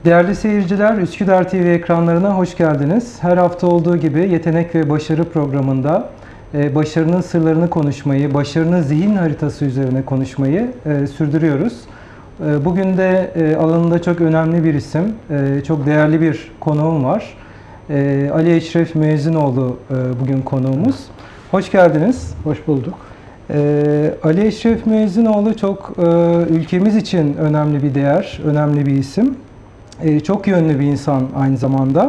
Değerli seyirciler, Üsküdar TV ekranlarına hoş geldiniz. Her hafta olduğu gibi Yetenek ve Başarı programında başarının sırlarını konuşmayı, başarının zihin haritası üzerine konuşmayı sürdürüyoruz. Bugün de alanında çok önemli bir isim, çok değerli bir konuğum var. Ali Eşref Müezzinoğlu bugün konuğumuz. Hoş geldiniz. Hoş bulduk. Ali Eşref Müezzinoğlu çok ülkemiz için önemli bir değer, önemli bir isim. Çok yönlü bir insan aynı zamanda.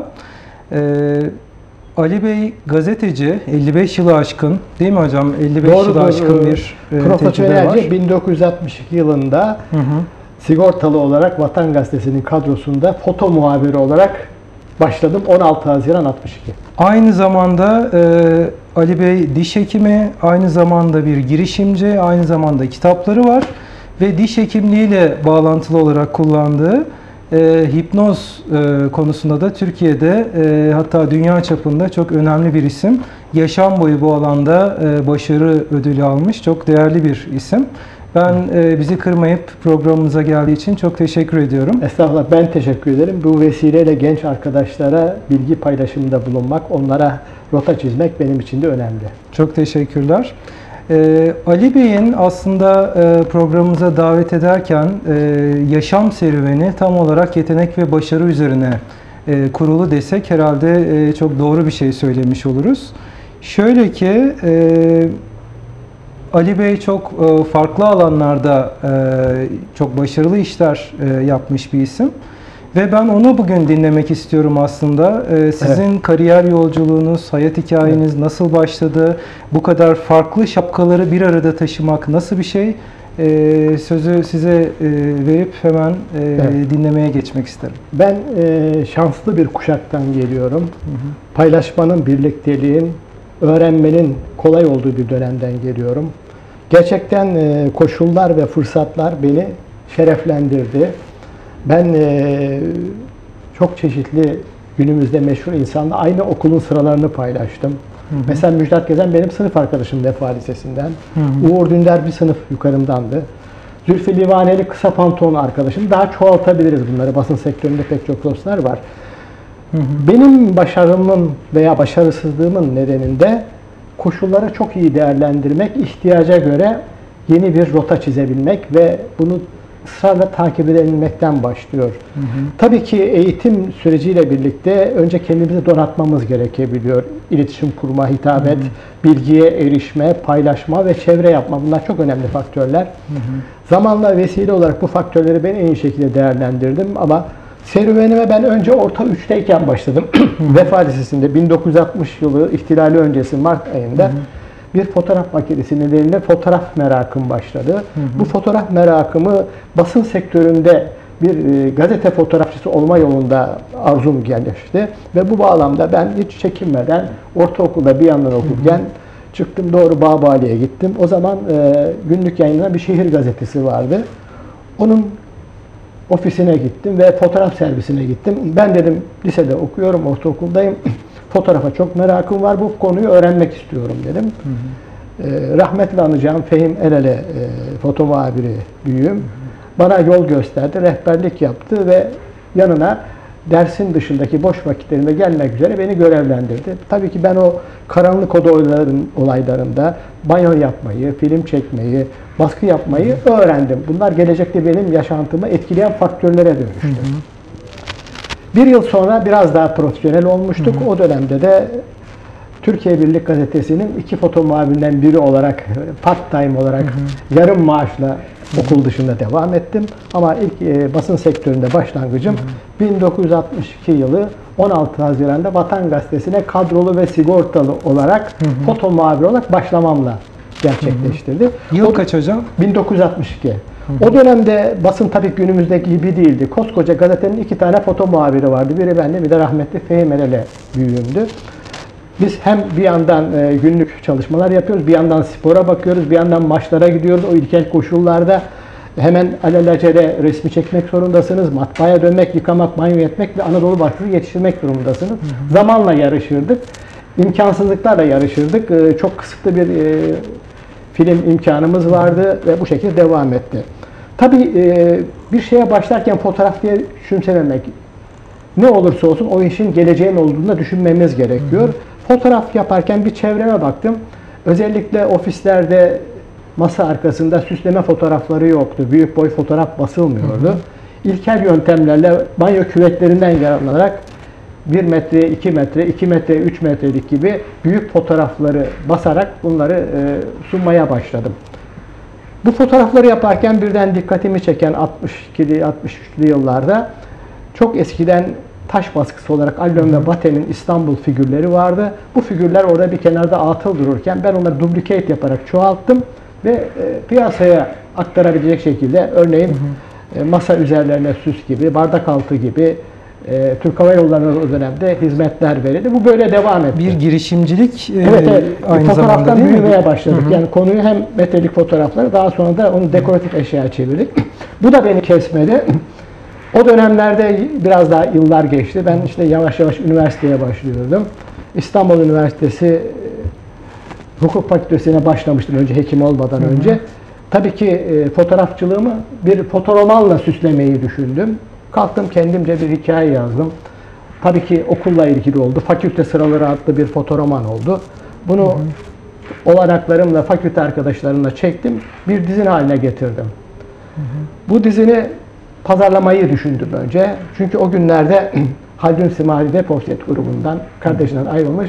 Ali Bey gazeteci, 55 yılı aşkın, değil mi hocam? 55 yılı aşkın bir tecrübe var. 1962 yılında sigortalı olarak Vatan Gazetesi'nin kadrosunda foto muhabiri olarak başladım. 16 Haziran 62. Aynı zamanda Ali Bey diş hekimi, aynı zamanda bir girişimci, aynı zamanda kitapları var ve diş hekimliğiyle bağlantılı olarak kullandığı hipnoz konusunda da Türkiye'de hatta dünya çapında çok önemli bir isim. Yaşam boyu bu alanda başarı ödülü almış çok değerli bir isim. Ben bizi kırmayıp programımıza geldiği için çok teşekkür ediyorum. Estağfurullah, ben teşekkür ederim. Bu vesileyle genç arkadaşlara bilgi paylaşımında bulunmak, onlara rota çizmek benim için de önemli. Çok teşekkürler. Ali Bey'in aslında programımıza davet ederken yaşam serüveni tam olarak yetenek ve başarı üzerine kurulu desek herhalde çok doğru bir şey söylemiş oluruz. Şöyle ki Ali Bey çok farklı alanlarda çok başarılı işler yapmış bir isim. Ve ben onu bugün dinlemek istiyorum aslında. Sizin kariyer yolculuğunuz, hayat hikayeniz nasıl başladı? Bu kadar farklı şapkaları bir arada taşımak nasıl bir şey? Sözü size verip hemen dinlemeye geçmek isterim. Ben şanslı bir kuşaktan geliyorum. Paylaşmanın, birlikteliğin, öğrenmenin kolay olduğu bir dönemden geliyorum. Gerçekten koşullar ve fırsatlar beni şereflendirdi. Ben çok çeşitli günümüzde meşhur insanla aynı okulun sıralarını paylaştım. Mesela Müjdat Gezen benim sınıf arkadaşım Vefa Lisesi'nden. Uğur Dündar bir sınıf yukarımdandı. Zülfü Livaneli kısa pantolon arkadaşım. Daha çoğaltabiliriz bunları. Basın sektöründe pek çok dostlar var. Benim başarımın veya başarısızlığımın nedeninde koşulları çok iyi değerlendirmek, ihtiyaca göre yeni bir rota çizebilmek ve bunu ısrarla takip edebilmekten başlıyor. Tabii ki eğitim süreciyle birlikte önce kendimizi donatmamız gerekebiliyor. İletişim kurma, hitabet, bilgiye erişme, paylaşma ve çevre yapma, bunlar çok önemli faktörler. Zamanla vesile olarak bu faktörleri ben en iyi şekilde değerlendirdim ama serüvenime ben önce orta 3'teyken başladım. Vefa Lisesi'nde 1960 yılı ihtilali öncesi Mart ayında bir fotoğraf makinesi nedeniyle fotoğraf merakım başladı. Bu fotoğraf merakımı basın sektöründe bir gazete fotoğrafçısı olma yolunda arzum gelişti. Ve bu bağlamda ben hiç çekinmeden ortaokulda bir yandan okurken çıktım, doğru Bağbali'ye gittim. O zaman günlük yayınlanan bir şehir gazetesi vardı. Onun ofisine gittim ve fotoğraf servisine gittim. Ben dedim lisede okuyorum, ortaokuldayım. Fotoğrafa çok merakım var, bu konuyu öğrenmek istiyorum dedim. Rahmetli anacağım Fehim Erel'e foto muhabiri büyüğüm. Bana yol gösterdi, rehberlik yaptı ve yanına dersin dışındaki boş vakitlerinde gelmek üzere beni görevlendirdi. Tabii ki ben o karanlık olaylarında banyo yapmayı, film çekmeyi, baskı yapmayı öğrendim. Bunlar gelecekte benim yaşantımı etkileyen faktörlere dönüştü. Bir yıl sonra biraz daha profesyonel olmuştuk. O dönemde de Türkiye Birlik Gazetesi'nin 2 foto muhabirinden biri olarak, part-time olarak yarım maaşla okul dışında devam ettim. Ama ilk basın sektöründe başlangıcım 1962 yılı 16 Haziran'da Vatan Gazetesi'ne kadrolu ve sigortalı olarak foto muhabiri olarak başlamamla gerçekleştirdi. Yıl kaç hocam? 1962. O dönemde basın tabii günümüzdeki gibi değildi. Koskoca gazetenin 2 tane foto muhabiri vardı. Biri bende, bir de rahmetli Fehim Erel'e büyüğümdü. Biz hem bir yandan günlük çalışmalar yapıyoruz, bir yandan spora bakıyoruz, bir yandan maçlara gidiyoruz. O ilkel koşullarda hemen alelacele resmi çekmek zorundasınız. Matbaaya dönmek, yıkamak, banyo etmek ve Anadolu başvuru yetiştirmek durumundasınız. Zamanla yarışırdık. İmkansızlıklarla yarışırdık. Çok kısıtlı bir film imkanımız vardı ve bu şekilde devam etti. Tabii bir şeye başlarken fotoğraf diye düşünmemek ne olursa olsun o işin geleceğin olduğunu da düşünmemiz gerekiyor. Fotoğraf yaparken bir çevreme baktım. Özellikle ofislerde masa arkasında süsleme fotoğrafları yoktu. Büyük boy fotoğraf basılmıyordu. İlkel yöntemlerle banyo küvetlerinden yararlanarak 1 metre, 2 metre, 2 metre, 3 metrelik gibi büyük fotoğrafları basarak bunları sunmaya başladım. Bu fotoğrafları yaparken birden dikkatimi çeken 62'li, 63'lü yıllarda çok eskiden taş baskısı olarak Allon ve Baten'in İstanbul figürleri vardı. Bu figürler orada bir kenarda atıl dururken ben onları duplicate yaparak çoğalttım ve piyasaya aktarabilecek şekilde örneğin masa üzerlerine süs gibi, bardak altı gibi Türk Hava Yolları'na o dönemde hizmetler verildi. Bu böyle devam etti. Bir girişimcilik evet, aynı zamanda fotoğraftan değil mi? büyümeye başladık. Yani konuyu hem metrelik fotoğrafları daha sonra da onu dekoratif eşyaya çevirdik. Bu da beni kesmedi. O dönemlerde biraz daha yıllar geçti. Ben işte yavaş yavaş üniversiteye başlıyordum. İstanbul Üniversitesi Hukuk Fakültesi'ne başlamıştım önce hekim olmadan önce. Tabii ki fotoğrafçılığımı bir fotoromanla süslemeyi düşündüm. Kalktım kendimce bir hikaye yazdım. Tabii ki okulla ilgili oldu. Fakülte Sıraları adlı bir fotoroman oldu. Bunu olanaklarımla, fakülte arkadaşlarımla çektim. Bir dizin haline getirdim. Bu dizini pazarlamayı düşündüm önce. Çünkü o günlerde Haldun Simari Depovset grubundan, kardeşinden ayrılmış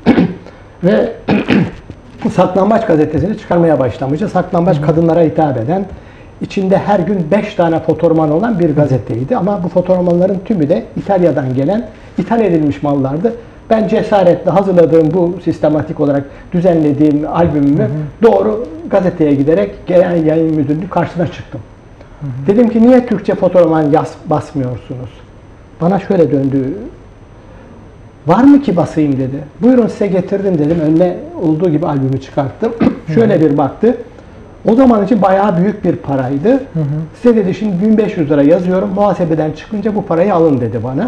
ve Saklambaç gazetesini çıkarmaya başlamıştı. Saklambaç kadınlara hitap eden, içinde her gün 5 tane fotoroman olan bir gazeteydi. Ama bu fotoromanların tümü de İtalya'dan gelen, ithal edilmiş mallardı. Ben cesaretle hazırladığım bu sistematik olarak düzenlediğim albümümü doğru gazeteye giderek gelen yayın müdürünün karşısına çıktım. Dedim ki niye Türkçe fotoroman basmıyorsunuz? Bana şöyle döndü. Var mı ki basayım dedi. Buyurun size getirdim dedim. Önüne olduğu gibi albümü çıkarttım. Şöyle bir baktı. O zaman için bayağı büyük bir paraydı. Size dedi şimdi 1500 lira yazıyorum. Muhasebeden çıkınca bu parayı alın dedi bana.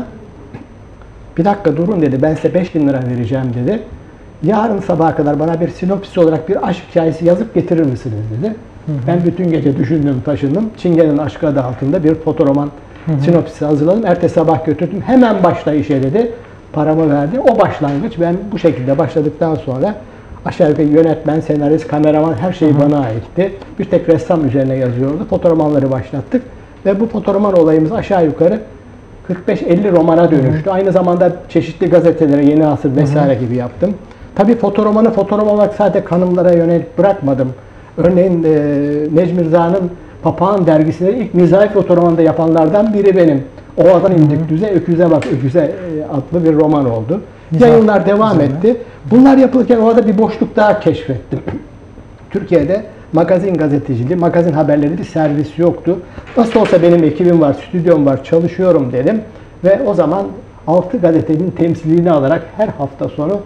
Bir dakika durun dedi. Ben size 5000 lira vereceğim dedi. Yarın sabaha kadar bana bir sinopsis olarak bir aşk hikayesi yazıp getirir misiniz dedi. Ben bütün gece düşündüm, taşındım. Çingene'nin aşkı adı altında bir fotoroman sinopsisi hazırladım. Ertesi sabah götürdüm. Hemen başla işe dedi. Paramı verdi. O başlangıç. Ben bu şekilde başladıktan sonra aşağı yukarı yönetmen, senarist, kameraman her şey bana aitti. Bir tek ressam üzerine yazıyordu. Fotoromanları başlattık. Ve bu fotoroman olayımız aşağı yukarı 45-50 romana dönüştü. Aynı zamanda çeşitli gazetelere, Yeni Asır vesaire gibi yaptım. Tabii fotoromanı fotoğraf olarak sadece kanımlara yönelik bırakmadım. Örneğin Necmi Rıza'nın Papağan dergisinde ilk mizahi fotoromanı da yapanlardan biri benim. Ovadan indik düze, öküze bak öküze adlı bir roman oldu. Yayınlar devam etti. Bunlar yapılırken orada bir boşluk daha keşfettim. Türkiye'de magazin gazeteciliği, magazin haberleri bir servis yoktu. Nasıl olsa benim ekibim var, stüdyom var, çalışıyorum dedim. Ve o zaman 6 gazetenin temsilini alarak her hafta sonu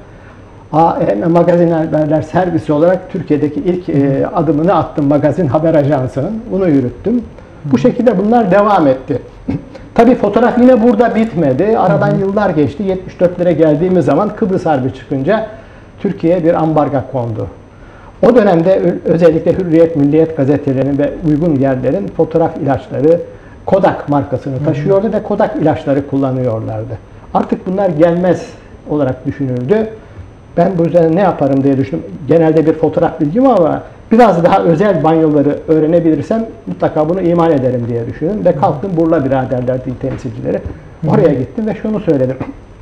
AM Magazin Haberler Servisi olarak Türkiye'deki ilk adımını attım magazin haber ajansının. Bunu yürüttüm. Bu şekilde bunlar devam etti. Tabii fotoğraf yine burada bitmedi. Aradan yıllar geçti. 74'lere geldiğimiz zaman Kıbrıs Harbi çıkınca Türkiye'ye bir ambargo kondu. O dönemde özellikle Hürriyet, Milliyet gazetelerinin ve uygun yerlerin fotoğraf ilaçları Kodak markasını taşıyordu ve Kodak ilaçları kullanıyorlardı. Artık bunlar gelmez olarak düşünüldü. Ben bu yüzden ne yaparım diye düşündüm. Genelde bir fotoğraf bilgim var ama biraz daha özel banyoları öğrenebilirsem mutlaka bunu imal ederim diye düşündüm. Ve kalktım Burla Biraderler temsilcileri. Oraya gittim ve şunu söyledim.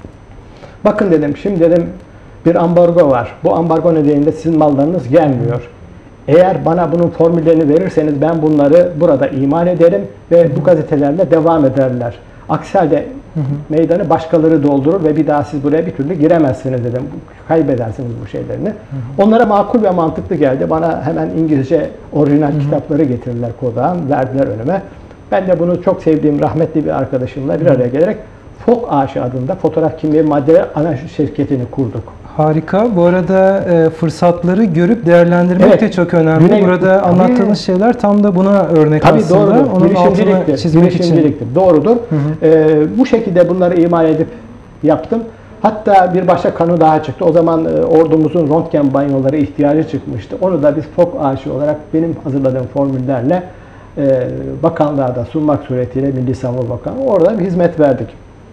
Bakın dedim, şimdi dedim bir ambargo var. Bu ambargo nedeniyle sizin mallarınız gelmiyor. Eğer bana bunun formüllerini verirseniz ben bunları burada imal ederim ve bu gazetelerle devam ederler. Aksi halde meydanı başkaları doldurur ve bir daha siz buraya bir türlü giremezsiniz dedim. Kaybedersiniz bu şeylerini. Onlara makul ve mantıklı geldi. Bana hemen İngilizce orijinal kitapları getirdiler Kodak'ın, verdiler önüme. Ben de bunu çok sevdiğim rahmetli bir arkadaşımla bir araya gelerek FOK AŞ adında fotoğraf kimliği maddeler analiz şirketini kurduk. Harika. Bu arada fırsatları görüp değerlendirmek de çok önemli. Burada anlattığınız şeyler tam da buna örnek aslında. Doğrudur. Onun altını çizmek için. Doğrudur. Bu şekilde bunları imal edip yaptım. Hatta bir başka konu daha çıktı. O zaman ordumuzun röntgen banyoları ihtiyacı çıkmıştı. Onu da biz FOK AŞ olarak benim hazırladığım formüllerle bakanlığa da sunmak suretiyle Milli Savunma Bakanı orada bir hizmet verdik.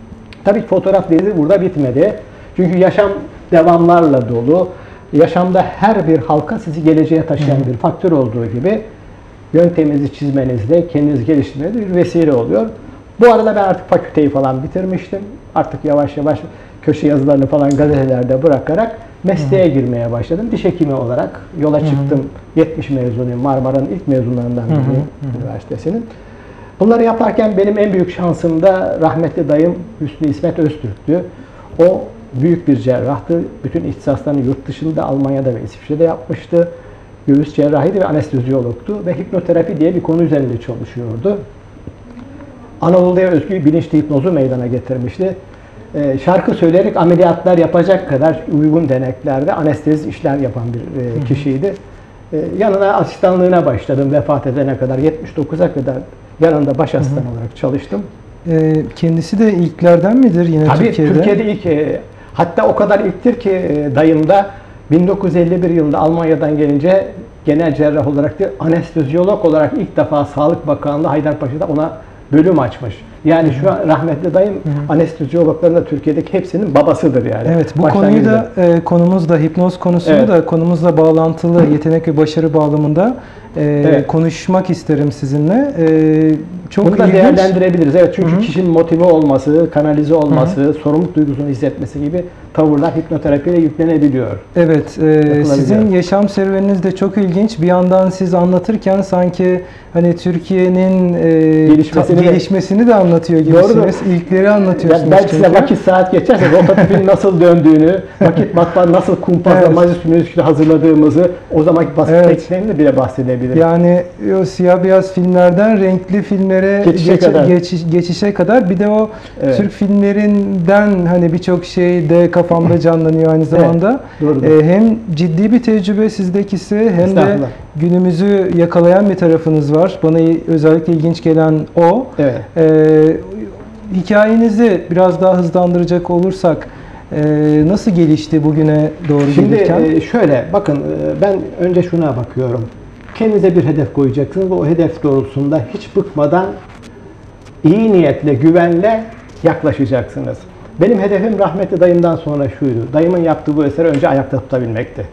Tabii ki fotoğraf denizi burada bitmedi. Çünkü yaşam devamlarla dolu. Yaşamda her bir halka sizi geleceğe taşıyan bir faktör olduğu gibi yönteminizi çizmenizde, kendinizi geliştirmenizde bir vesile oluyor. Bu arada ben artık fakülteyi falan bitirmiştim. Artık yavaş yavaş köşe yazılarını falan gazetelerde bırakarak mesleğe girmeye başladım. Diş hekimi olarak yola çıktım. 70 mezunuyum. Marmara'nın ilk mezunlarından biriyim üniversitesinin. Bunları yaparken benim en büyük şansım da rahmetli dayım Hüsnü İsmet Öztürk'tü. O büyük bir cerrahtı. Bütün ihtisaslarını yurt dışında, Almanya'da ve İsviçre'de yapmıştı. Göğüs cerrahiydi ve anesteziyologtu ve hipnoterapi diye bir konu üzerinde çalışıyordu. Anadolu'ya özgü bilinçli hipnozu meydana getirmişti. Şarkı söyleyerek ameliyatlar yapacak kadar uygun deneklerde anestezi işler yapan bir kişiydi. Yanına asistanlığına başladım vefat edene kadar. 79'a kadar yanında baş asistan olarak çalıştım. Kendisi de ilklerden midir yine Tabii, Türkiye'de? Türkiye'de ilk. Hatta o kadar ilktir ki dayım da 1951 yılında Almanya'dan gelince genel cerrah olarak değil, anesteziyolog olarak ilk defa Sağlık Bakanlığı Haydarpaşa'da ona bölüm açmış. Yani şu an rahmetli dayım anesteziyologların da Türkiye'deki hepsinin babasıdır yani. Evet, bu konuyu da konumuz da hipnoz konusunu da konumuzla bağlantılı yetenek ve başarı bağlamında konuşmak isterim sizinle. Çok bunu da ilginç. değerlendirebiliriz. Evet, çünkü kişinin motive olması, kanalize olması, sorumluluk duygusunu hissetmesi gibi tavırlar hipnoterapiyle yüklenebiliyor. Evet, sizin yaşam serüveniniz de çok ilginç. Bir yandan siz anlatırken sanki hani Türkiye'nin gelişmesini de anlatıyor gibisiniz. İlkleri anlatıyorsunuz. Belki size vakit saat geçerse rototipin nasıl döndüğünü, vakit matbaa nasıl kumpasla Majlis Müzik'te hazırladığımızı, o zamanki basın tekniklerini bile bahsedebiliriz. Yani o siyah beyaz filmlerden renkli filmlere geçişe kadar bir de o Türk filmlerinden hani birçok şey de kafamda canlanıyor aynı zamanda. Hem ciddi bir tecrübe sizdekisi hem de günümüzü yakalayan bir tarafınız var. Bana özellikle ilginç gelen o. Hikayenizi biraz daha hızlandıracak olursak nasıl gelişti bugüne doğru gelirken? Şimdi şöyle bakın, ben önce şuna bakıyorum. Kendinize bir hedef koyacaksınız ve o hedef doğrultusunda hiç bıkmadan iyi niyetle, güvenle yaklaşacaksınız. Benim hedefim rahmetli dayımdan sonra şuydu. Dayımın yaptığı bu eseri önce ayakta tutabilmekti.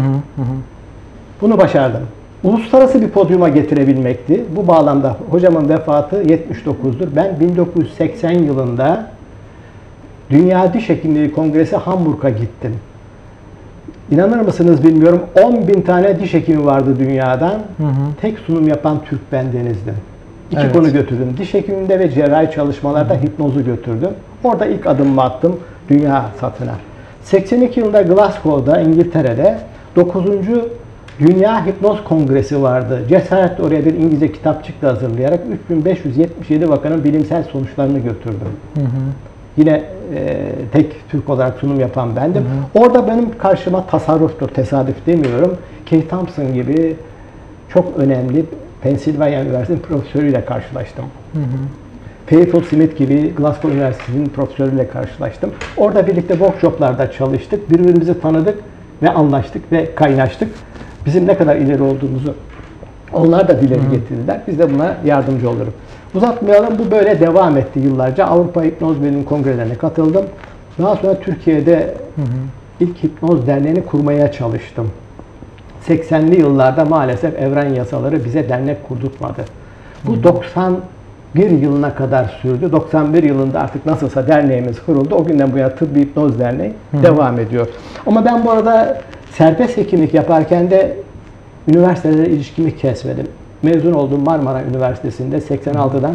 Bunu başardım. Uluslararası bir podyuma getirebilmekti. Bu bağlamda hocamın vefatı 79'dur. Ben 1980 yılında Dünya Diş Hekimliği Kongresi Hamburg'a gittim. İnanır mısınız bilmiyorum, 10.000 tane diş hekimi vardı dünyadan. Tek sunum yapan Türk bendenizdim. İki konu götürdüm. Diş hekiminde ve cerrahi çalışmalarda hipnozu götürdüm. Orada ilk adımımı attım dünya satına. 82 yılında Glasgow'da, İngiltere'de 9. Dünya Hipnoz Kongresi vardı. Cesaretle oraya bir İngilizce kitapçık da hazırlayarak 3577 vakanın bilimsel sonuçlarını götürdüm. Yine tek Türk olarak sunum yapan bendim. Orada benim karşıma tasarruftur, tesadüf demiyorum, Kay Thompson gibi çok önemli Pennsylvania Üniversitesi'nin profesörüyle karşılaştım. Fairfield Smith gibi Glasgow Üniversitesi'nin profesörüyle karşılaştım. Orada birlikte workshoplarda çalıştık, birbirimizi tanıdık ve anlaştık ve kaynaştık. Bizim ne kadar ileri olduğumuzu onlar da dile getirdiler. Biz de buna yardımcı oluruz. Uzatmayalım, bu böyle devam etti yıllarca. Avrupa Hipnoz Bilim Kongrelerine katıldım. Daha sonra Türkiye'de ilk Hipnoz Derneği'ni kurmaya çalıştım. 80'li yıllarda maalesef evren yasaları bize dernek kurdurtmadı. Bu 91 yılına kadar sürdü. 91 yılında artık nasılsa derneğimiz kuruldu. O günden bu yana Tıbbi Hipnoz Derneği devam ediyor. Ama ben bu arada serbest hekimlik yaparken de üniversitelere ilişkimi kesmedim. Mezun olduğum Marmara Üniversitesi'nde 86'dan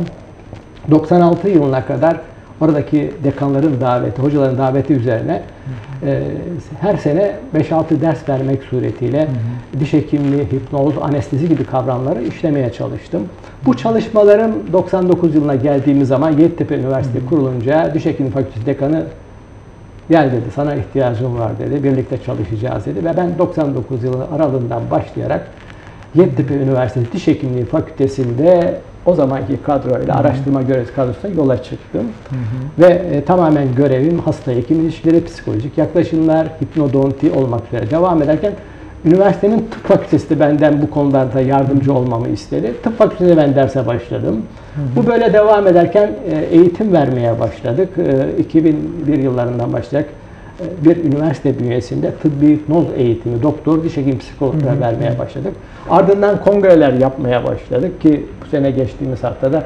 96 yılına kadar oradaki dekanların daveti, hocaların daveti üzerine her sene 5-6 ders vermek suretiyle diş hekimliği, hipnoz, anestezi gibi kavramları işlemeye çalıştım. Bu çalışmalarım 99 yılına geldiğimiz zaman Yeditepe Üniversitesi kurulunca Diş Hekimliği Fakültesi Dekanı gel dedi, sana ihtiyacım var dedi, birlikte çalışacağız dedi ve ben 99 yılı aralığından başlayarak Yeditepe Üniversitesi Diş Hekimliği Fakültesi'nde o zamanki kadroyla, araştırma görevlisi kadrosuna yola çıktım. Ve tamamen görevim hasta hekim ilişkileri, psikolojik yaklaşımlar, hipnodonti olmak üzere devam ederken Üniversitenin tıp fakültesi de benden bu konularda yardımcı olmamı istedi. Tıp fakültesine ben derse başladım. Bu böyle devam ederken eğitim vermeye başladık. 2001 yıllarından başlayarak bir üniversite bünyesinde tıbbi hipnoz eğitimi, doktor, diş hekim, psikologlar vermeye başladık. Ardından kongreler yapmaya başladık ki bu sene geçtiğimiz haftada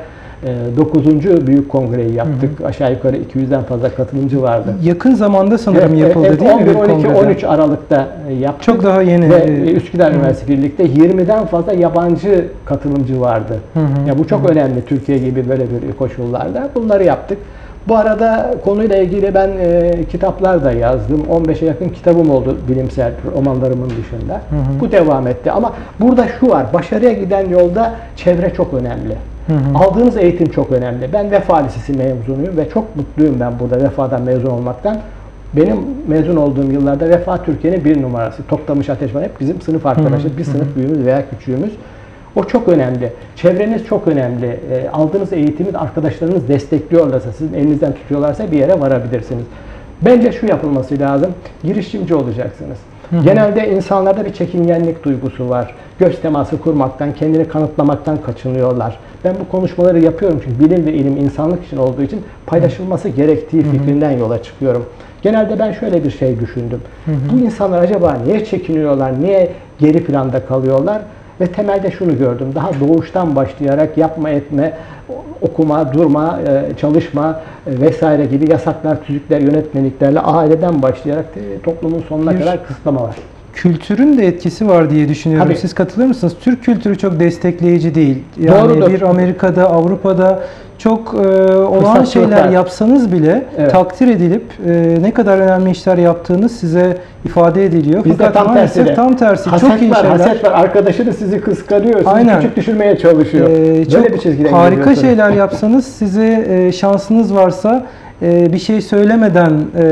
9. büyük kongreyi yaptık. Aşağı yukarı 200'den fazla katılımcı vardı. Yakın zamanda sanırım yapıldı değil mi? 11, 12, 13 Aralık'ta yaptık. Çok daha yeni. Ve Üsküdar Üniversitesi birlikte 20'den fazla yabancı katılımcı vardı. Ya bu çok önemli Türkiye gibi böyle bir koşullarda. Bunları yaptık. Bu arada konuyla ilgili ben kitaplar da yazdım. 15'e yakın kitabım oldu bilimsel romanlarımın dışında. Bu devam etti. Ama burada şu var. Başarıya giden yolda çevre çok önemli. Aldığınız eğitim çok önemli. Ben Vefa Lisesi mezunuyum ve çok mutluyum ben burada Vefa'dan mezun olmaktan. Benim mezun olduğum yıllarda Vefa Türkiye'nin bir numarası. Toktamış Ateşman hep bizim sınıf arkadaşı. Bir sınıf büyüğümüz veya küçüğümüz. O çok önemli. Çevreniz çok önemli. Aldığınız eğitimi arkadaşlarınız destekliyorlarsa, sizin elinizden tutuyorlarsa bir yere varabilirsiniz. Bence şu yapılması lazım. Girişimci olacaksınız. Genelde insanlarda bir çekingenlik duygusu var. Göz teması kurmaktan, kendini kanıtlamaktan kaçınıyorlar. Ben bu konuşmaları yapıyorum çünkü bilim ve ilim insanlık için olduğu için paylaşılması gerektiği fikrinden yola çıkıyorum. Genelde ben şöyle bir şey düşündüm. Bu insanlar acaba niye çekiniyorlar, niye geri planda kalıyorlar? Ve temelde şunu gördüm. Daha doğuştan başlayarak yapma etme, okuma, durma, çalışma vesaire gibi yasaklar, tüzükler, yönetmeliklerle aileden başlayarak toplumun sonuna kadar kısıtlama var. Kültürün de etkisi var diye düşünüyorum. Tabii. Siz katılır mısınız? Türk kültürü çok destekleyici değil. Yani Doğrudur. bir Amerika'da, Avrupa'da çok olağan Fırsatçılık şeyler var. yapsanız bile Evet. takdir edilip ne kadar önemli işler yaptığınız size ifade ediliyor. Bizde Fakat tam maalesef tersi. tam tersi. Haset çok iyi var, şeyler. haset var. Arkadaşınız sizi kıskanıyor, sizi Aynen. küçük düşürmeye çalışıyor. Çok Böyle bir çizgiden harika gidiyorsunuz. şeyler yapsanız size şansınız varsa bir şey söylemeden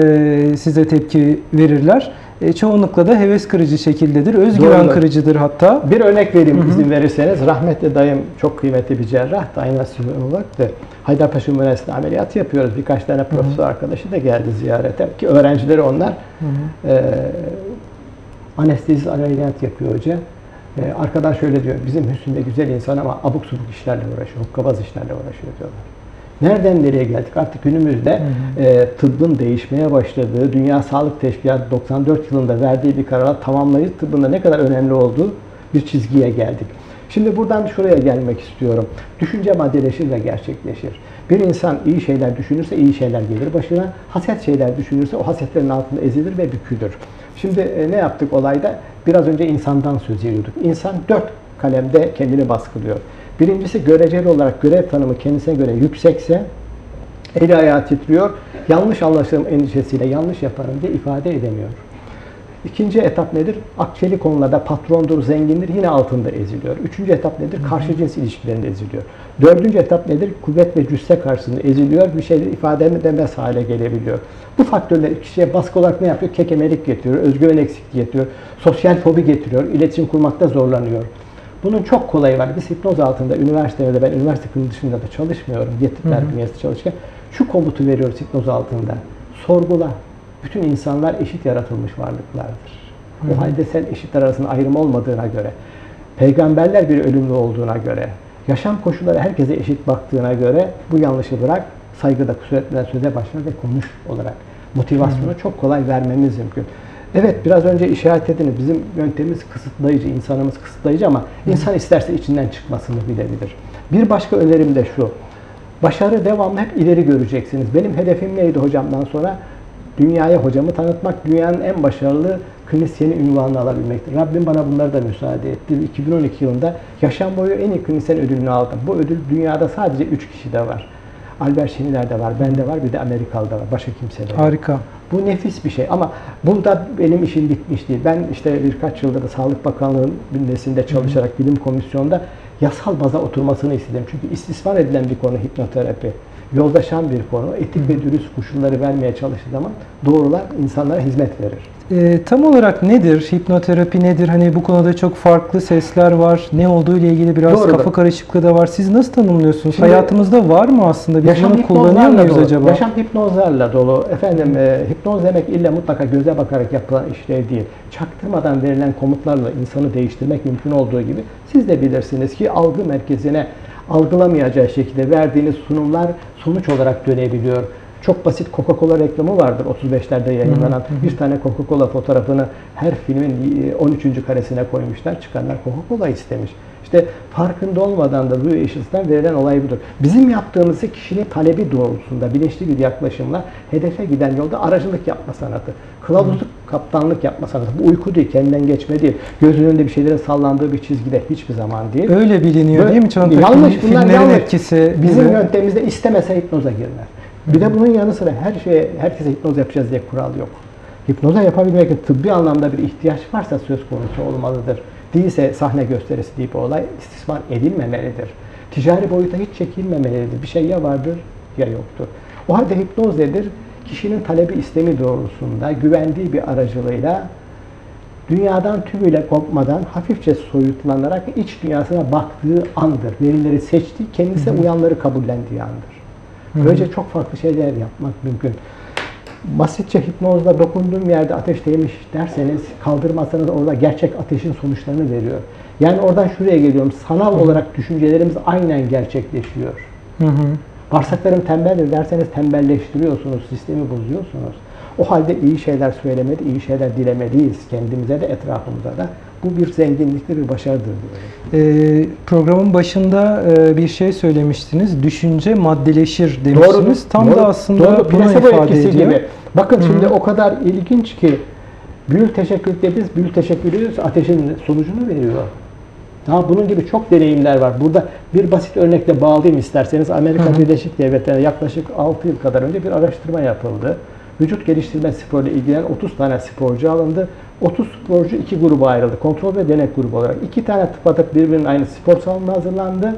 size tepki verirler. Çoğunlukla da heves kırıcı şekildedir. Özgüven Doğrudur. kırıcıdır hatta. Bir örnek vereyim izin verirseniz. Rahmetli dayım çok kıymetli bir cerrah. Aynasyolog da Haydarpaşa Üniversitesi'nde ameliyat yapıyoruz. Birkaç tane profesör arkadaşı da geldi ziyarete. Ki öğrencileri onlar. Anestezi ameliyat yapıyor hoca. Arkadan şöyle diyor. Bizim Hüsnü de güzel insan ama abuk subuk işlerle uğraşıyor. Hokkabaz işlerle uğraşıyor diyorlar. Nereden nereye geldik? Artık günümüzde tıbbın değişmeye başladığı, Dünya Sağlık Teşkilatı 94 yılında verdiği bir kararla tamamlayıcı tıbbın da ne kadar önemli olduğu bir çizgiye geldik. Şimdi buradan şuraya gelmek istiyorum. Düşünce maddeleşir ve gerçekleşir. Bir insan iyi şeyler düşünürse iyi şeyler gelir başına. Haset şeyler düşünürse o hasetlerin altında ezilir ve bükülür. Şimdi ne yaptık olayda? Biraz önce insandan söz ediyorduk. İnsan 4 kalemde kendini baskılıyor. Birincisi göreceli olarak görev tanımı kendisine göre yüksekse eli ayağı titriyor. Yanlış anlaşılma endişesiyle yanlış yaparım diye ifade edemiyor. İkinci etap nedir? Akçeli konularda patrondur, zengindir yine altında eziliyor. Üçüncü etap nedir? Karşı cins ilişkilerinde eziliyor. Dördüncü etap nedir? Kuvvet ve cüsse karşısında eziliyor. Bir şeyleri ifade edemez hale gelebiliyor. Bu faktörler kişiye baskı olarak ne yapıyor? Kekemelik getiriyor, özgüven eksikliği getiriyor, sosyal fobi getiriyor, iletişim kurmakta zorlanıyor. Bunun çok kolayı var. Biz hipnoz altında üniversitede, ben üniversite kılım dışında da çalışmıyorum. Yetkililer bünyesinde çalışırken şu komutu veriyoruz hipnoz altında. Sorgula. Bütün insanlar eşit yaratılmış varlıklardır. O halde sen eşitler arasında ayrım olmadığına göre, peygamberler bir ölümlü olduğuna göre, yaşam koşulları herkese eşit baktığına göre bu yanlışı bırak, saygıda kusur etmeden söze başla ve konuş olarak motivasyonu çok kolay vermemiz mümkün. Evet, biraz önce işaret ediniz. Bizim yöntemimiz kısıtlayıcı, insanımız kısıtlayıcı ama insan isterse içinden çıkmasını bilebilir. Bir başka önerim de şu. Başarı devamlı hep ileri göreceksiniz. Benim hedefim neydi hocamdan sonra? Dünyaya hocamı tanıtmak, dünyanın en başarılı klinisyeni unvanını alabilmektir. Rabbim bana bunları da müsaade etti. 2012 yılında yaşam boyu en iyi klinisyen ödülünü aldım. Bu ödül dünyada sadece 3 kişide var. Albert Schindler'de var, bende var, bir de Amerikalı'da var. Başka kimsede yok. Harika. Bu nefis bir şey ama burada benim işim bitmiş değil. Ben işte birkaç yıldır da Sağlık Bakanlığı'nın bünyesinde çalışarak bilim komisyonunda yasal baza oturmasını istedim. Çünkü istismar edilen bir konu hipnoterapi. yozlaşan bir konu. Etik ve dürüst koşulları vermeye çalıştığı zaman doğrular insanlara hizmet verir. Tam olarak nedir? Hipnoterapi nedir? Hani bu konuda çok farklı sesler var. Ne olduğu ile ilgili biraz Doğrudur. kafa karışıklığı da var. Siz nasıl tanımlıyorsunuz? Şimdi, Hayatımızda var mı aslında? Biz bunu kullanıyor muyuz acaba? Yaşam hipnozlarla dolu. Efendim, hipnoz demek illa mutlaka göze bakarak yapılan işler değil. Çaktırmadan verilen komutlarla insanı değiştirmek mümkün olduğu gibi siz de bilirsiniz ki algı merkezine algılamayacağı şekilde verdiğiniz sunumlar sonuç olarak dönebiliyor. Çok basit Coca-Cola reklamı vardır 35'lerde yayınlanan. Bir tane Coca-Cola fotoğrafını her filmin 13. karesine koymuşlar. Çıkanlar Coca-Cola istemiş. İşte farkında olmadan da rüya işisinden verilen olay budur. Bizim yaptığımızı kişinin talebi doğrultusunda bilinçli bir yaklaşımla hedefe giden yolda aracılık yapma sanatı. Kılavuzluk, kaptanlık yapma sanatı. Bu uyku değil, kendinden geçme değil. Gözünün önünde bir şeylerin sallandığı bir çizgide hiçbir zaman değil. Öyle biliniyor değil mi? Yanlış, bunlar yanlış. Etkisi bizim yöntemimizde istemese hipnoza girmez. Bir de bunun yanı sıra herkese hipnoz yapacağız diye kural yok. Hipnoza yapabilmek için tıbbi anlamda bir ihtiyaç varsa söz konusu olmalıdır. Değilse sahne gösterisi deyip olay istismar edilmemelidir. Ticari boyuta hiç çekilmemelidir. Bir şey ya vardır ya yoktur. O halde hipnoz nedir? Kişinin talebi istemi doğrultusunda güvendiği bir aracılığıyla dünyadan tümüyle kopmadan hafifçe soyutlanarak iç dünyasına baktığı andır. Verileri seçtiği, kendisi uyanları kabullendiği andır. Böylece çok farklı şeyler yapmak mümkün. Basitçe hipnozla dokunduğum yerde ateş değmiş derseniz kaldırmazsanız orada gerçek ateşin sonuçlarını veriyor. Yani oradan şuraya geliyorum. Sanal olarak düşüncelerimiz aynen gerçekleşiyor. Bağırsaklarım tembeldir derseniz tembelleştiriyorsunuz, sistemi bozuyorsunuz. O halde iyi şeyler söylemeli, iyi şeyler dilemeliyiz kendimize de etrafımıza da. Bu bir zenginliktir, bir başarıdır diyorum. Programın başında bir şey söylemiştiniz. Düşünce maddeleşir demiştiniz. Doğru, Tam da aslında bunu ifade ediyor. Gibi. Bakın şimdi o kadar ilginç ki bül teşekkür dediğimiz bül teşekkür ediyoruz, ateşin sonucunu veriyor. Daha bunun gibi çok deneyimler var. Burada bir basit örnekle bağlayayım isterseniz. Amerika Birleşik Devletleri'ne yaklaşık 6 yıl kadar önce bir araştırma yapıldı. Vücut geliştirme sporuyla ilgilenen 30 tane sporcu alındı. 30 sporcu 2 gruba ayrıldı. Kontrol ve denek grubu olarak. 2 tane tıpatıp birbirinin aynı spor salonuna hazırlandı.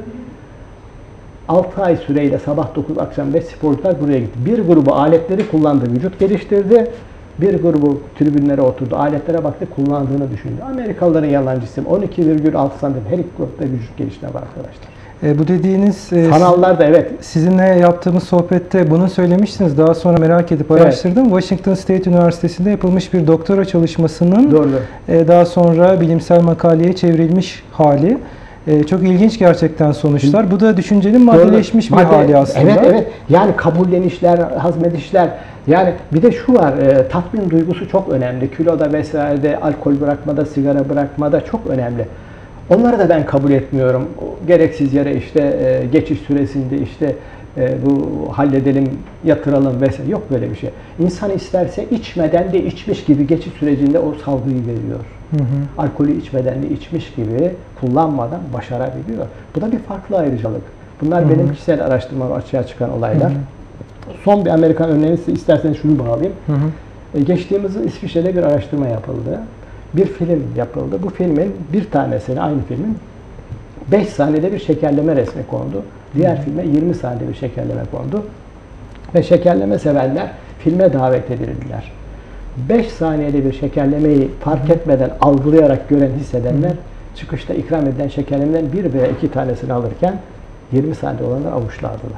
6 ay süreyle sabah 9 akşam 5 sporcular buraya gitti. Bir grubu aletleri kullandı, vücut geliştirdi. Bir grubu tribünlere oturdu, aletlere baktı, kullandığını düşündü. Amerikalıların yalancısı 12,6 santim her iki grupta vücut geliştirme var arkadaşlar. Bu dediğiniz sanallar da evet. Sizinle yaptığımız sohbette bunu söylemiştiniz. Daha sonra merak edip araştırdım. Evet. Washington State Üniversitesi'nde yapılmış bir doktora çalışmasının daha sonra bilimsel makaleye çevrilmiş hali. Çok ilginç gerçekten sonuçlar. Bu da düşüncenin maddeleşmiş bir hali aslında. Evet, evet. Yani kabullenişler, hazmedişler. Yani bir de şu var, tatmin duygusu çok önemli. Kiloda vesairede, alkol bırakmada, sigara bırakmada çok önemli. Onları da ben kabul etmiyorum. Gereksiz yere işte geçiş süresinde işte bu halledelim, yatıralım vesaire. Yok böyle bir şey. İnsan isterse içmeden de içmiş gibi geçiş sürecinde o salgıyı veriyor. Alkolü içmeden de içmiş gibi kullanmadan başarabiliyor. Bu da bir farklı ayrıcalık. Bunlar benim kişisel araştırmam açığa çıkan olaylar. Son bir Amerikan örneğini isterseniz şunu bağlayayım. Geçtiğimiz İsviçre'de bir araştırma yapıldı. Bir film yapıldı. Bu filmin bir tanesine, aynı filmin 5 saniyede bir şekerleme resmi kondu. Diğer filme 20 saniyede bir şekerleme kondu. Ve şekerleme severler filme davet edildiler. 5 saniyede bir şekerlemeyi fark etmeden, algılayarak gören, hissedenler çıkışta ikram edilen şekerlemeden 1 veya 2 tanesini alırken 20 saniye olanlar avuçlardılar.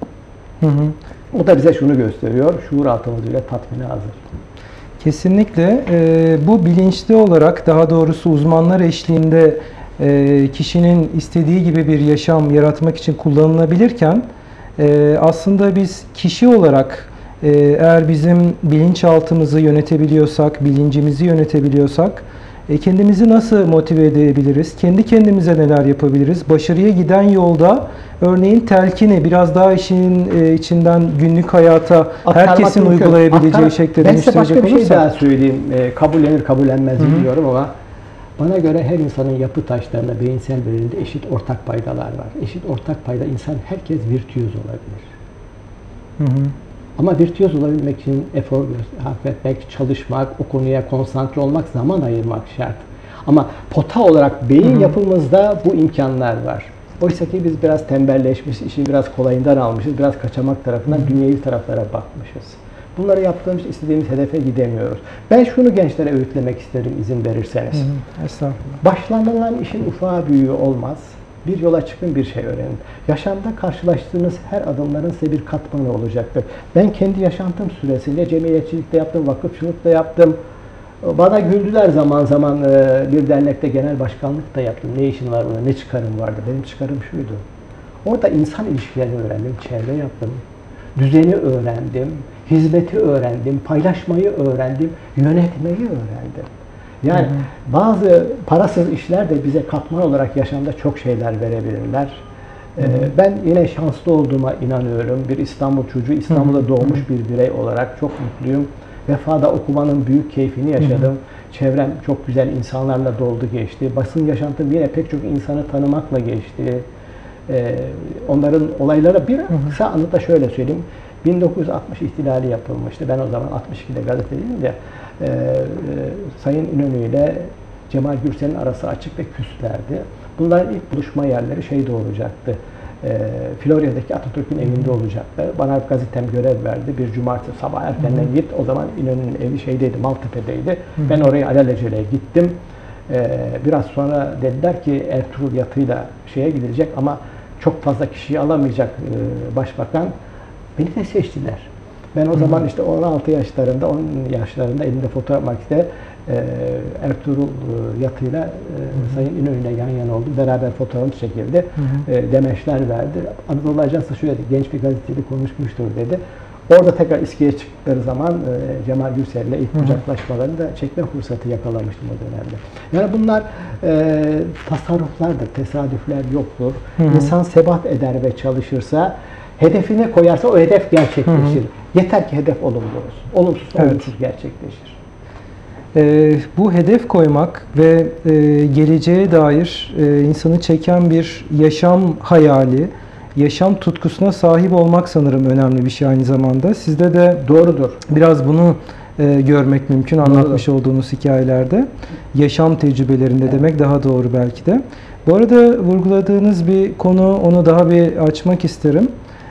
O da bize şunu gösteriyor, şuur altımız bile tatmine hazır. Kesinlikle bu bilinçli olarak, daha doğrusu uzmanlar eşliğinde kişinin istediği gibi bir yaşam yaratmak için kullanılabilirken aslında biz kişi olarak eğer bizim bilinçaltımızı yönetebiliyorsak, bilincimizi yönetebiliyorsak kendimizi nasıl motive edebiliriz? Kendi kendimize neler yapabiliriz? Başarıya giden yolda örneğin telkini biraz daha işin içinden günlük hayata herkesin uygulayabileceği şekilde dönüştürecek olursa. Ben size başka bir şey daha söyleyeyim. Kabullenir kabullenmez bilmiyorum ama bana göre her insanın yapı taşlarında, beyinsel verilerinde eşit ortak paydalar var. Eşit ortak payda insan herkes virtüöz olabilir. Ama virtüöz olabilmek için efor sarf etmek, çalışmak, o konuya konsantre olmak, zaman ayırmak şart. Ama pota olarak beyin yapımızda bu imkanlar var. Oysa ki biz biraz tembelleşmiş, işi biraz kolayından almışız, biraz kaçamak tarafından dünyevi taraflara bakmışız. Bunları yaptığımız için istediğimiz hedefe gidemiyoruz. Ben şunu gençlere öğütlemek isterim izin verirseniz. Estağfurullah. Başlanılan işin ufağı büyüğü olmaz. Bir yola çıkın, bir şey öğrenin. Yaşamda karşılaştığınız her adımların size bir katmanı olacaktır. Ben kendi yaşantım süresince cemiyetçilikte yaptım, vakıfçılıkta yaptım. Bana güldüler zaman zaman, bir dernekte genel başkanlık da yaptım. Ne işin var burada, ne çıkarım vardı? Benim çıkarım şuydu. Orada insan ilişkilerini öğrendim, çevre yaptım, düzeni öğrendim, hizmeti öğrendim, paylaşmayı öğrendim, yönetmeyi öğrendim. Yani bazı parasız işler de bize katman olarak yaşamda çok şeyler verebilirler. Ben yine şanslı olduğuma inanıyorum. Bir İstanbul çocuğu, İstanbul'da doğmuş bir birey olarak çok mutluyum. Vefa'da okumanın büyük keyfini yaşadım. Çevrem çok güzel insanlarla doldu geçti. Basın yaşantım yine pek çok insanı tanımakla geçti. Onların olaylara bir kısa anıta şöyle söyleyeyim. 1960 ihtilali yapılmıştı. Ben o zaman 62'de gazeteciyim de Sayın İnönü ile Cemal Gürsel'in arası açık ve küslerdi. Bunların ilk buluşma yerleri şeyde olacaktı. Florya'daki Atatürk'ün evinde olacaktı. Bana gazetem görev verdi. Bir cumartesi sabah erkenden git. O zaman İnönü'nün evi şeydeydi, Maltepe'deydi. Ben oraya alelacele gittim. Biraz sonra dediler ki Ertuğrul yatıyla şeye gidilecek ama çok fazla kişiyi alamayacak başbakan. Beni de seçtiler. Ben o zaman işte 16 yaşlarında, 10 yaşlarında elimde fotoğraf maketi Ertuğrul yatıyla Sayın İnönü'yle yan yana oldu. Beraber fotoğrafımız çekildi. Demeçler verdi. Anadolu Ajansı şöyle dedi, genç bir gazeteci konuşmuştur dedi. Orada tekrar İSKİ'ye çıktıkları zaman Cemal Gürsel'le ilk kucaklaşmalarını da çekme fırsatı yakalamıştım o dönemde. Yani bunlar tasarruflardır, tesadüfler yoktur. İnsan sebat eder ve çalışırsa, hedefine koyarsa o hedef gerçekleşir. Yeter ki hedef olumlu olsun. Olumsuz olumsuz gerçekleşir. Bu hedef koymak ve geleceğe dair insanı çeken bir yaşam hayali, yaşam tutkusuna sahip olmak sanırım önemli bir şey aynı zamanda. Sizde de doğrudur. Biraz bunu görmek mümkün anlatmış olduğunuz hikayelerde. Yaşam tecrübelerinde demek daha doğru belki de. Bu arada vurguladığınız bir konu, onu daha bir açmak isterim.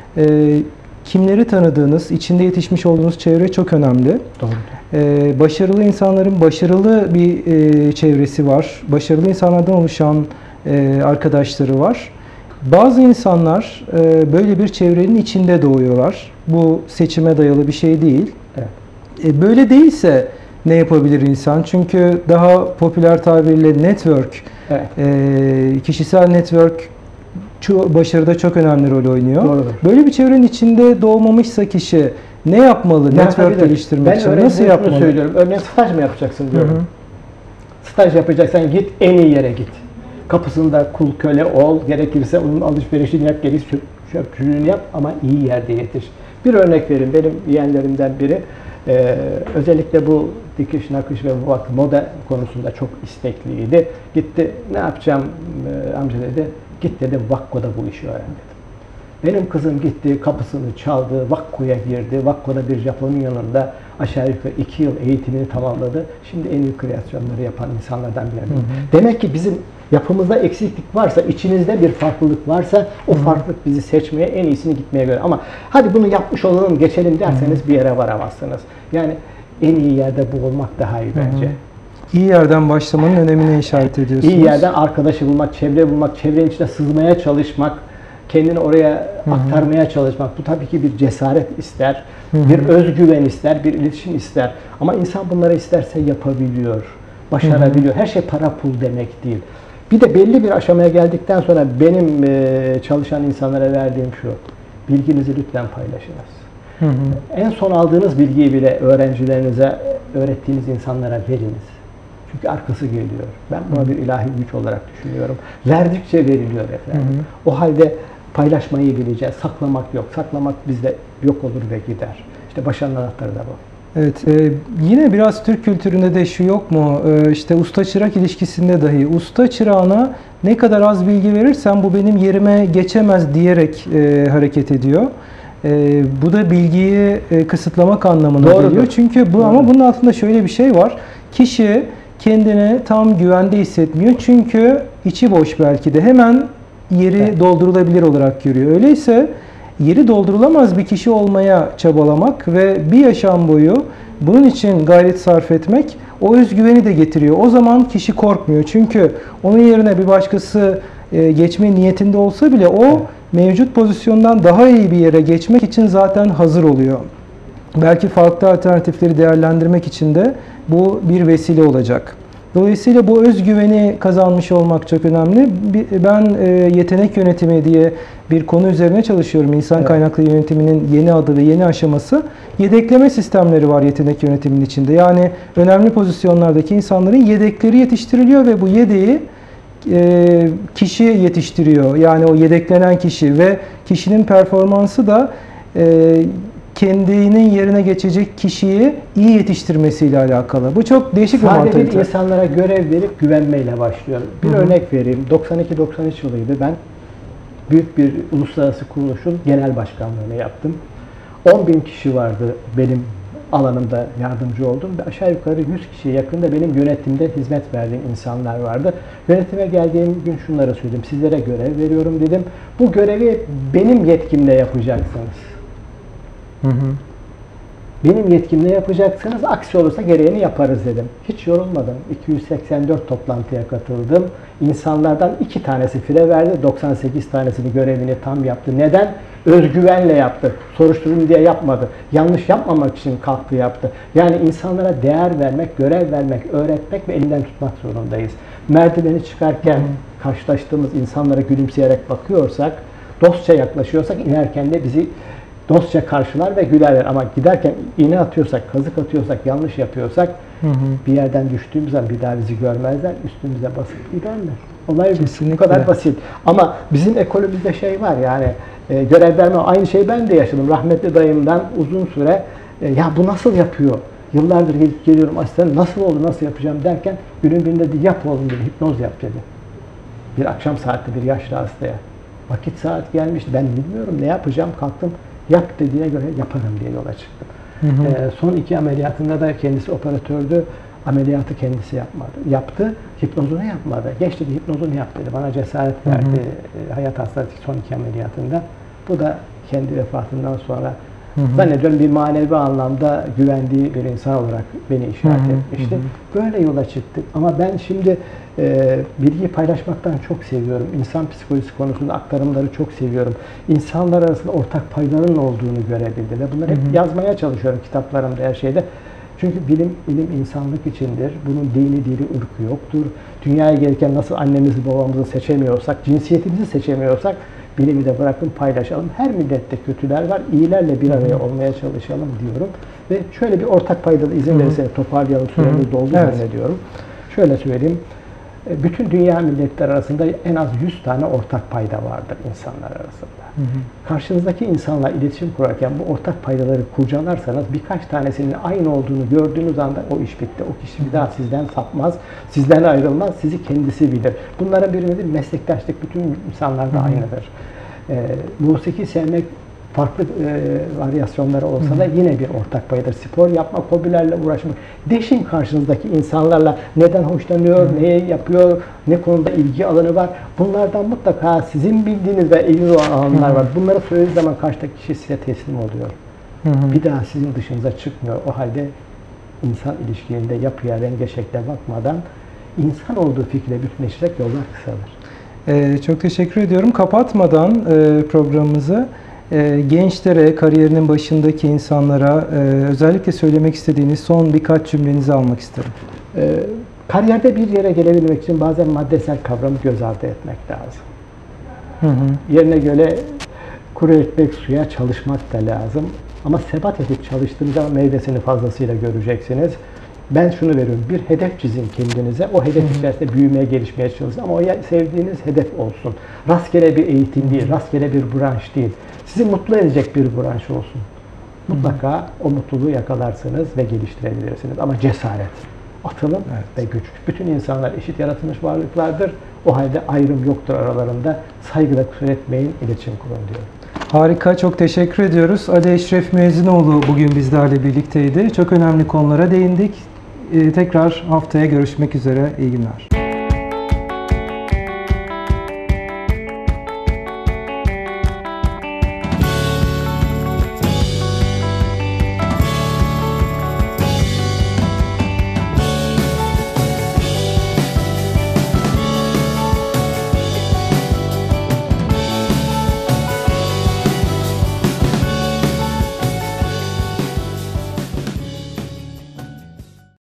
Kimleri tanıdığınız, içinde yetişmiş olduğunuz çevre çok önemli. Doğrudur. Başarılı insanların başarılı bir çevresi var. Başarılı insanlardan oluşan arkadaşları var. Bazı insanlar böyle bir çevrenin içinde doğuyorlar. Bu seçime dayalı bir şey değil. Evet. Böyle değilse ne yapabilir insan? Çünkü daha popüler tabirle network, kişisel network başarıda çok önemli rol oynuyor. Doğrudur. Böyle bir çevrenin içinde doğmamışsa kişi ne yapmalı? Network geliştirmek için nasıl yapmalı? Ben söylüyorum. Örneğin staj mı yapacaksın diyorum. Staj yapacaksan git, en iyi yere git. Kapısında kul köle ol, gerekirse onun alışverişini yap, gerekirse çöpçülüğünü yap ama iyi yerde yetiş. Bir örnek vereyim. Benim yeğenlerimden biri özellikle bu dikiş, nakış ve moda konusunda çok istekliydi. Gitti, ne yapacağım amca dedi. Git dedi, Vakko'da bu işi öğren dedi. Benim kızım gitti, kapısını çaldı, Vakko'ya girdi. Vakko'da bir Japon'un yanında aşağı yukarı 2 yıl eğitimini tamamladı. Şimdi en iyi kreasyonları yapan insanlardan biri. Demek ki bizim yapımızda eksiklik varsa, içinizde bir farklılık varsa o farklılık bizi seçmeye, en iyisini gitmeye göre. Ama hadi bunu yapmış olalım, geçelim derseniz bir yere varamazsınız. Yani en iyi yerde bu olmak daha iyi bence. İyi yerden başlamanın önemine işaret ediyorsunuz. İyi yerden arkadaşı bulmak, çevre bulmak, çevrenin içine sızmaya çalışmak, kendini oraya aktarmaya çalışmak. Bu tabii ki bir cesaret ister, bir özgüven ister, bir iletişim ister. Ama insan bunları isterse yapabiliyor, başarabiliyor. Her şey para pul demek değil. Bir de belli bir aşamaya geldikten sonra benim çalışan insanlara verdiğim şu, bilginizi lütfen paylaşınız. En son aldığınız bilgiyi bile öğrencilerinize, öğrettiğiniz insanlara veriniz. Çünkü arkası geliyor. Ben buna bir ilahi güç olarak düşünüyorum. Verdikçe veriliyor efendim. O halde paylaşmayı bileceğiz. Saklamak yok. Saklamak bizde yok olur ve gider. İşte başarının anahtarı da bu. Evet, yine biraz Türk kültüründe de şu yok mu? İşte usta-çırak ilişkisinde dahi usta çırağına ne kadar az bilgi verirsen bu benim yerime geçemez diyerek hareket ediyor. Bu da bilgiyi kısıtlamak anlamına geliyor. Çünkü bu ama bunun altında şöyle bir şey var. Kişi kendini tam güvende hissetmiyor. Çünkü içi boş belki de. Hemen yeri Evet. doldurulabilir olarak görüyor. Öyleyse yeri doldurulamaz bir kişi olmaya çabalamak ve bir yaşam boyu bunun için gayret sarf etmek o özgüveni de getiriyor. O zaman kişi korkmuyor. Çünkü onun yerine bir başkası geçme niyetinde olsa bile o mevcut pozisyondan daha iyi bir yere geçmek için zaten hazır oluyor. Belki farklı alternatifleri değerlendirmek için de bu bir vesile olacak. Dolayısıyla bu özgüveni kazanmış olmak çok önemli. Ben yetenek yönetimi diye bir konu üzerine çalışıyorum. İnsan kaynaklı yönetiminin yeni adı ve yeni aşaması. Yedekleme sistemleri var yetenek yönetiminin içinde. Yani önemli pozisyonlardaki insanların yedekleri yetiştiriliyor ve bu yedeği kişi yetiştiriyor. Yani o yedeklenen kişi ve kişinin performansı da kendinin yerine geçecek kişiyi iyi yetiştirmesiyle alakalı. Bu çok değişik bir mantık. Sadece insanlara görev verip güvenmeyle başlıyor. Bir örnek vereyim. 92-93 yılıydı. Ben büyük bir uluslararası kuruluşun genel başkanlığını yaptım. 10.000 kişi vardı benim alanımda yardımcı oldum. Ve aşağı yukarı 100 kişiye yakında benim yönetimde hizmet verdiğim insanlar vardı. Yönetime geldiğim gün şunları söyledim. Sizlere görev veriyorum dedim. Bu görevi benim yetkimle yapacaksınız. Benim yetkimle yapacaksınız. Aksi olursa gereğini yaparız dedim. Hiç yorulmadım. 284 toplantıya katıldım. İnsanlardan 2 tanesi fire verdi. 98 tanesini görevini tam yaptı. Neden? Özgüvenle yaptı. Soruşturun diye yapmadı. Yanlış yapmamak için kalktı yaptı. Yani insanlara değer vermek, görev vermek, öğretmek ve elinden tutmak zorundayız. Merdiveni çıkarken karşılaştığımız insanlara gülümseyerek bakıyorsak, dostça yaklaşıyorsak, inerken de bizi dostça karşılar ve gülerler. Ama giderken iğne atıyorsak, kazık atıyorsak, yanlış yapıyorsak bir yerden düştüğümüz zaman bir daha bizi görmezler, üstümüze basıp giderler. Olay bu kadar basit. Ama bizim ekolümüzde şey var yani görev verme, aynı şeyi ben de yaşadım. Rahmetli dayımdan uzun süre ya bu nasıl yapıyor? Yıllardır gelip geliyorum asistanım nasıl oldu, nasıl yapacağım derken günün birinde dedi yap oğlum dedi, hipnoz yap dedi. Bir akşam saatte bir yaşlı hastaya. Vakit saat gelmişti, ben bilmiyorum ne yapacağım, kalktım. Yap dediğine göre yaparım diye yola çıktım. Son 2 ameliyatında da kendisi operatördü. Ameliyatı kendisi yaptı. Hipnozunu yapmadı. Geç dedi hipnozunu yap dedi. Bana cesaret verdi. Hayat hastası son 2 ameliyatında. Bu da kendi vefatından sonra zannediyorum bir manevi anlamda güvendiği bir insan olarak beni işaret etmişti. Böyle yola çıktık. Ama ben şimdi bilgi paylaşmaktan çok seviyorum. İnsan psikolojisi konusunda aktarımları çok seviyorum. İnsanlar arasında ortak payların olduğunu görebildim ve bunları hep yazmaya çalışıyorum kitaplarımda, her şeyde. Çünkü ilim insanlık içindir. Bunun dini, dili, ırkı yoktur. Dünyaya gelirken nasıl annemizi, babamızı seçemiyorsak, cinsiyetimizi seçemiyorsak bilimi de bırakın paylaşalım. Her millette kötüler var. İyilerle bir araya olmaya çalışalım diyorum. Ve şöyle bir ortak paydada izin verirseniz toparlayalım. Süremiz doldu zannediyorum. Şöyle söyleyeyim. Bütün dünya milletler arasında en az 100 tane ortak payda vardır insanlar arasında. Karşınızdaki insanla iletişim kurarken bu ortak paydaları kurcalarsanız birkaç tanesinin aynı olduğunu gördüğünüz anda o iş bitti. O kişi bir daha sizden sapmaz, sizden ayrılmaz, sizi kendisi bilir. Bunların biri nedir? Meslektaşlık bütün insanlarda aynıdır. Musiki sevmek farklı varyasyonları olsa da yine bir ortak paydır. Spor yapmak, hobilerle uğraşmak. Deşin karşınızdaki insanlarla neden hoşlanıyor, neyi yapıyor, ne konuda ilgi alanı var. Bunlardan mutlaka sizin bildiğiniz ve ilgili olan alanlar var. Bunları söylediğiniz zaman karşıdaki kişi size teslim oluyor. Bir daha sizin dışınıza çıkmıyor. O halde insan ilişkilerinde yapıya, renge, şekle bakmadan insan olduğu fikriyle bütünleşerek yollar kısalır. Çok teşekkür ediyorum. Kapatmadan programımızı gençlere, kariyerinin başındaki insanlara özellikle söylemek istediğiniz son birkaç cümlenizi almak isterim. Kariyerde bir yere gelebilmek için bazen maddesel kavramı göz ardı etmek lazım. Yerine göre kuru ekmek suya çalışmak da lazım. Ama sebat edip çalıştığınız zaman meyvesini fazlasıyla göreceksiniz. Ben şunu veriyorum, bir hedef çizin kendinize, o hedef içerisinde büyümeye, gelişmeye çalışın ama o sevdiğiniz hedef olsun. Rastgele bir eğitim değil, rastgele bir branş değil. Sizi mutlu edecek bir branş olsun. Mutlaka o mutluluğu yakalarsınız ve geliştirebilirsiniz. Ama cesaret, atılım ve güç. Bütün insanlar eşit yaratılmış varlıklardır. O halde ayrım yoktur aralarında. Saygıda kusur etmeyin, iletişim kurun diyorum. Harika, çok teşekkür ediyoruz. Ali Eşref Müezzinoğlu bugün bizlerle birlikteydi. Çok önemli konulara değindik. Tekrar haftaya görüşmek üzere. İyi günler.